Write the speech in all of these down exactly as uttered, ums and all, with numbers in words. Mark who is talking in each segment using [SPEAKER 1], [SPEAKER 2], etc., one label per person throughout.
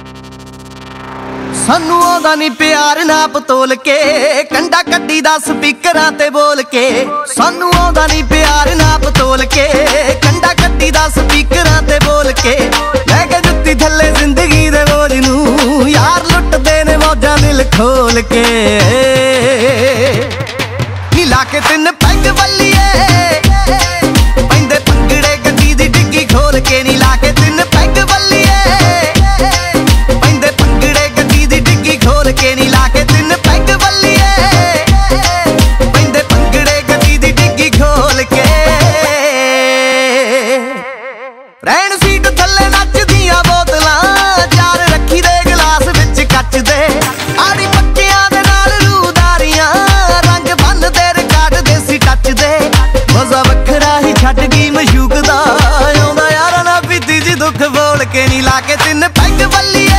[SPEAKER 1] सानू आउंदा नी प्यार नाप तोल के, कंडा कड्डी दा स्पीकरां ते बोल के। सानू आउंदा नी प्यार नाप तोल के, कंडा कड्डी दा स्पीकरां ते बोल के। लैके जुत्ती थल्ले जिंदगी दे बोझ नू, यार लुटदे ने मौजां दिल खोल के। नीला के तिन पैग बल्लिए, पैंदे भंगड़े गड्डी दी डिग्गी खोल के। नीला के तिन पैग बल्लिए, के नी लाके तिन पैग बल्लिए, पैंदे भंगड़े गड्डी दी डिग्गी खोल के। रैन सीट थल्ले नचदियां बोतलां, चार रखी दे गिलास विच कच दे। आड़ी पक्कियां दे नाल रूदारियां, रंग बन दे रिकार्ड देसी टच दे। मजा वखरा ही छड्ड गई मशूक दा, आउंदा यारां नाल पीती जी दुख बोल के। नी लाके तिन पैग बल्लिए,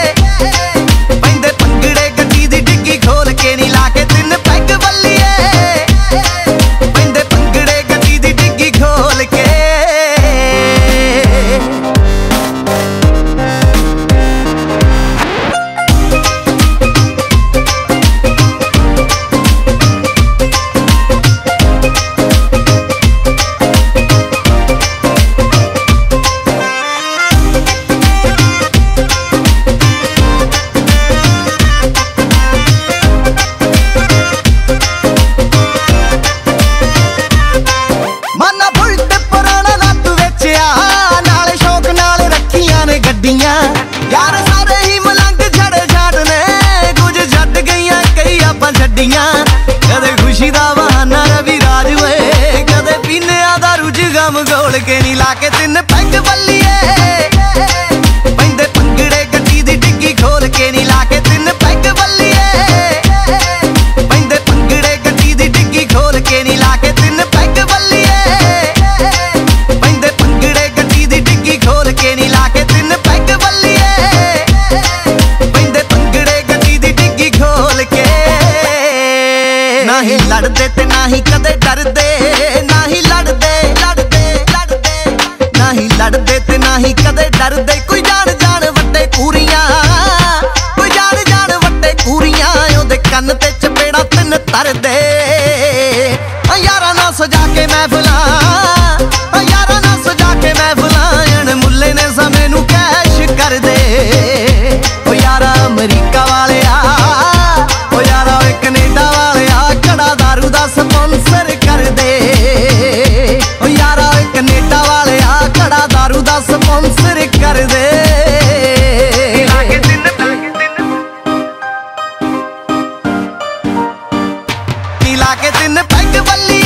[SPEAKER 1] खोल के। नी लाके तिन पैग बल्लिए, पैंदे भंगड़े गड्डी दी डिग्गी खोल के। यार सारे ही मलंग छड़े छाट ने, कुछ छड्ड गईयां कई आपां छड्डियां। कदे खुशी दा बहाना रवि राज होए, कदे पीने दा रुझ गम घोल के। नी लाके तिन पैग बल्लिए, पैंदे भंगड़े गड्डी दी डिग्गी खोल के। नी लाके तिन पैग बल्लिए, पैंदे भंगड़े गड्डी दी डिग्गी खोल के। नी लाके तिन पैग बल्लिए, पैंदे भंगड़े गड्डी दी डिग्गी खोल के। नी लाके तिन पैग बल्लिए, ना ही लड़दे ते ना ही कदे डरदे, ना ही लड़दे लड़दे लड़दे, ना ही लड़दे ते ना ही कदे डरदे। कोई जान जान वड्डे कूरियां, कोई जान जान वड्डे कूरियां, ओदे कन्न ते चपेड़ा तिन तरदे। यारां नाल सजा के महफिलां, यारां नाल सजा के महफिलां, अण मुल्ले ने समय नू कैश कर दे। ओ यारा अमरीका वाले आ, ओ यारा कनेडा वाले आ, कड़ा दारू दा स्पॉन्सर कर दे। ओ यारा कनेडा वाले आ, कड़ा दारू दा स्पॉन्सर कर दे। नी लाके तिन पैग बल्लिए,